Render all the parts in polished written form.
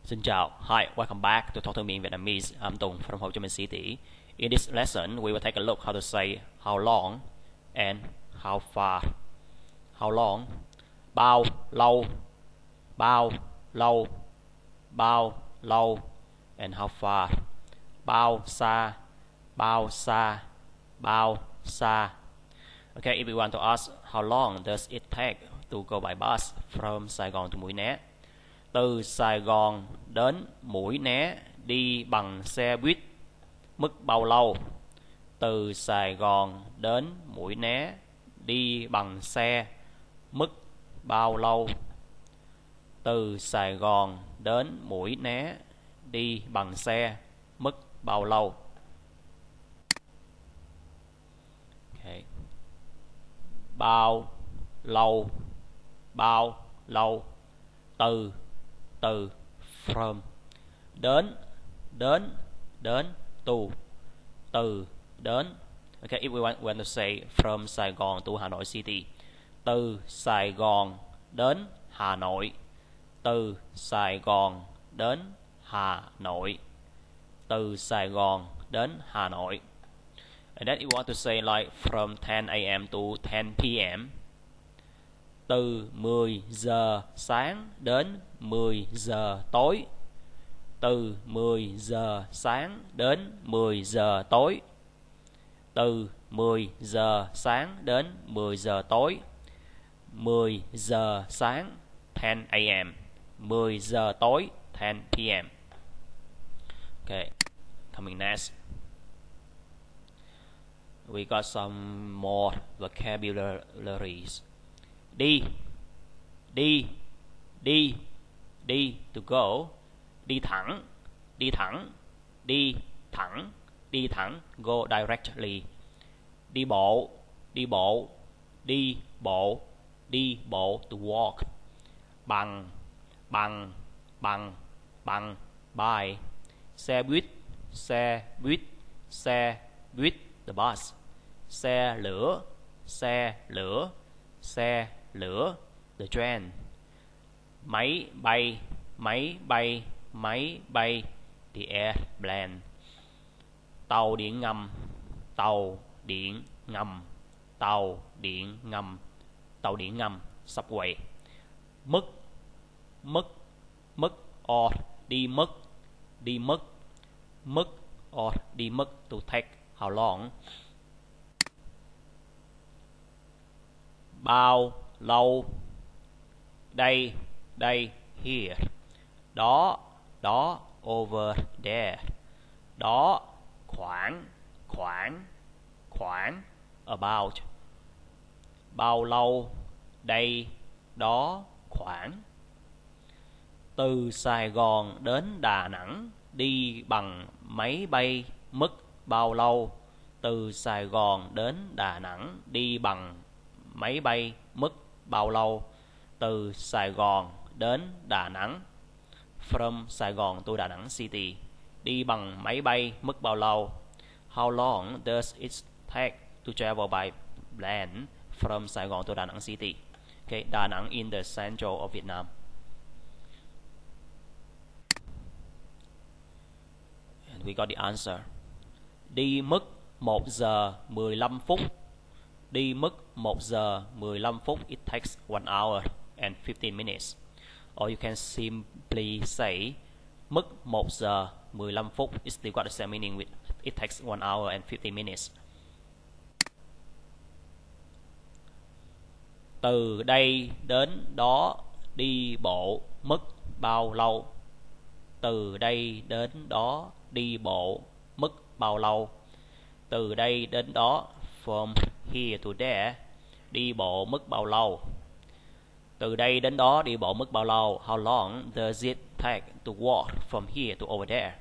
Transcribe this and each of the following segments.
Xin chào. Hi, welcome back to Talk to Me in Vietnamese. I'm Tùng from Ho Chi Minh City. In this lesson, we will take a look how to say how long and how far. How long, bao lâu, bao lâu, bao lâu, and how far, bao xa, bao xa, bao xa. Okay, if we want to ask how long does it take to go by bus from Saigon to Mũi Né? Từ Sài Gòn đến Mũi Né đi bằng xe buýt mất bao lâu? Từ Sài Gòn đến Mũi Né đi bằng xe mất bao lâu? Từ Sài Gòn đến Mũi Né đi bằng xe mất bao lâu? Okay. Bao lâu, bao lâu, từ from, đến to, từ đến. Okay, if we want to say from Sài Gòn to Hà Nội City, từ Sài Gòn đến Hà Nội, từ Sài Gòn đến Hà Nội, từ Sài Gòn đến Hà Nội. And then you want to say like from 10 a.m. to 10 p.m. Từ 10 giờ sáng đến 10 giờ tối. Từ 10 giờ sáng đến 10 giờ tối. Từ 10 giờ sáng đến 10 giờ tối. 10 giờ sáng 10 a.m. 10 giờ tối 10 p.m. Okay, coming next. We got some more vocabularies. Đi, đi, đi, đi, to go. Đi thẳng, đi thẳng, đi thẳng, đi thẳng, go directly. Đi bộ, đi bộ, đi bộ, đi bộ, to walk. Bằng, bằng, bằng, bằng, by. Xe buýt, xe buýt, xe buýt, the bus. Xe lửa, xe lửa, xe lửa, the train. Máy bay, máy bay, máy bay, the airplane. Tàu điện ngầm, tàu điện ngầm, tàu điện ngầm, tàu điện ngầm, subway. Mất, mất, mất, or đi mất, đi mất, mất, or đi mất, to take, how long. Bao lâu, đây, đây, here. Đó, đó, over there. Đó, khoảng, khoảng, khoảng, about. Bao lâu, đây, đó, khoảng. Từ Sài Gòn đến Đà Nẵng đi bằng máy bay mất bao lâu? Từ Sài Gòn đến Đà Nẵng đi bằng máy bay mất bao lâu? Từ Sài Gòn đến Đà Nẵng, from Sài Gòn to Đà Nẵng City, đi bằng máy bay mất bao lâu? How long does it take to travel by plane from Sài Gòn to Đà Nẵng City? Okay, Đà Nẵng in the central of Vietnam. And we got the answer. Đi mất 1 giờ 15 phút. Đi mất 1 giờ 15 phút. It takes 1 hour and 15 minutes. Or you can simply say mất 1 giờ 15 phút. It's still got the same meaning with it takes 1 hour and 15 minutes. Từ đây đến đó đi bộ mất bao lâu? Từ đây đến đó đi bộ mất bao lâu? Từ đây đến đó, from here to there, đi bộ mất bao lâu? Từ đây đến đó đi bộ mất bao lâu? How long does it take to walk from here to over there?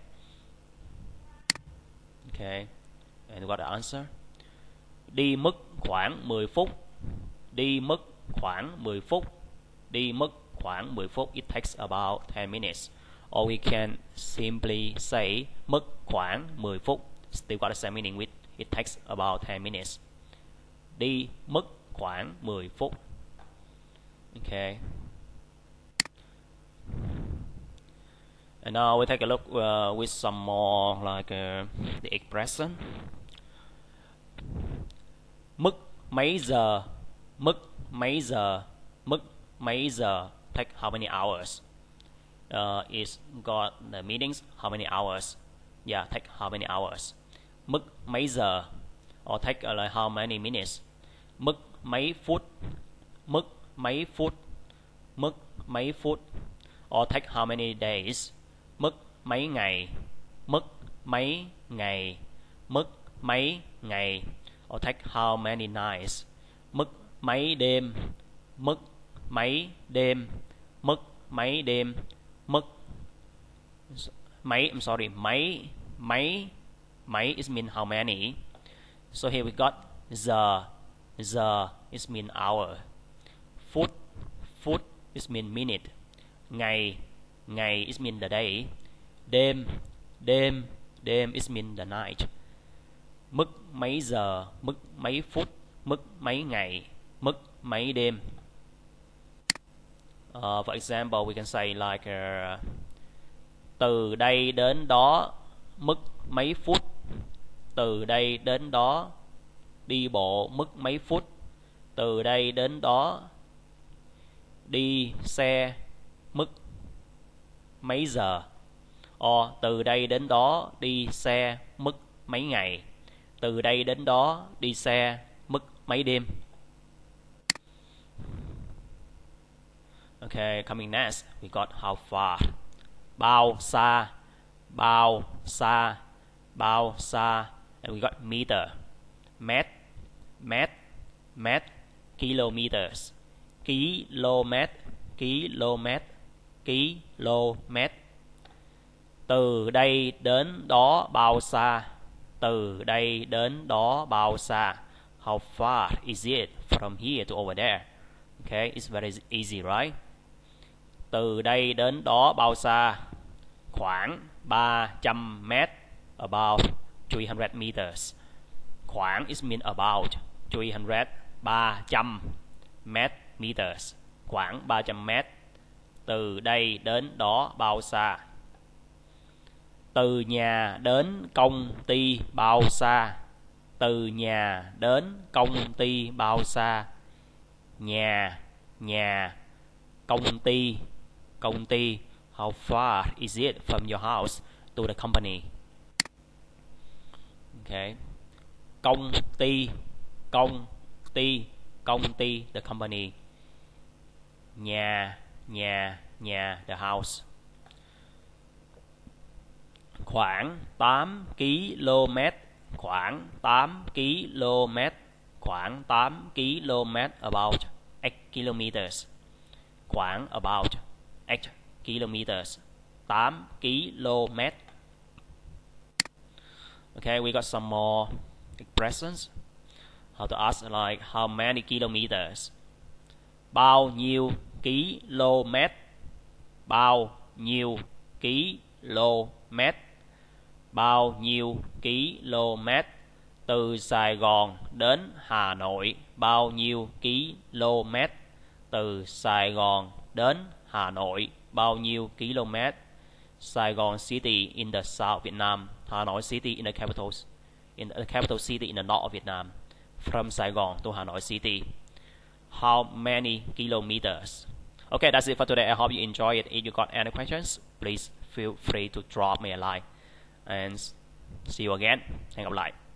Okay, and what the answer? Đi mất khoảng 10 phút. Đi mất khoảng 10 phút. Đi mất khoảng 10 phút. It takes about 10 minutes. Or we can simply say mất khoảng 10 phút. Still got the same meaning with it takes about 10 minutes. Đi mất khoảng 10 phút. Okay. And now we take a look with some more like the expression. Mức mấy giờ, mức mấy giờ, mức mấy giờ. Take how many hours. It's got the meanings how many hours. Yeah, take how many hours. Mức mấy giờ, or take like how many minutes. Mức mấy phút, mức mấy phút, mức mấy phút, or take how many days. Mức mấy ngày, mức mấy ngày, mức mấy ngày, or take how many nights. Mức mấy đêm, mức mấy đêm, mức mấy đêm, mức mấy, I'm sorry, mấy is mean how many. So here we got giờ is mean hour. Phút is mean minute. Ngày is mean the day. Đêm is mean the night. Mức mấy giờ, mức mấy phút, mức mấy ngày, mức mấy đêm. For example, we can say like từ đây đến đó mất mấy phút. Từ đây đến đó đi bộ mất mấy phút. Từ đây đến đó đi xe mất mấy giờ. Or từ đây đến đó đi xe mất mấy ngày. Từ đây đến đó đi xe mất mấy đêm. Okay, coming next, we got how far. Bao xa, bao xa, bao xa. And we got meter. Mét, kilometers. Kilomet, kilomet. Từ đây đến đó bao xa. Từ đây đến đó bao xa. How far is it from here to over there? Okay, it's very easy, right? Từ đây đến đó bao xa? Khoảng 300 mét. About 300 meters. Khoảng is mean about 300, 300 mét, meters. Khoảng 300 mét. Từ đây đến đó bao xa? Từ nhà đến công ty bao xa? Từ nhà đến công ty bao xa? Nhà, công ty. How far is it from your house to the company? Okay. Công ty, the company. Nhà, the house. Khoảng 8 km. Khoảng 8 km. Khoảng 8 km. About 8 kilometers. Khoảng about 8 kilometers. 8 km. Okay, we got some more expressions. How to ask like how many kilometers. Bao nhiêu km. Bao nhiêu km. Bao nhiêu km. Từ Sài Gòn đến Hà Nội bao nhiêu km. Từ Sài Gòn đến Hà Nội bao nhiêu km. Saigon City in the south Vietnam. Hanoi City in the capital city in the north of Vietnam. From Saigon to Hanoi City, how many kilometers? Okay, that's it for today. I hope you enjoy it. If you got any questions, please feel free to drop me a line. And see you again. Hẹn gặp lại.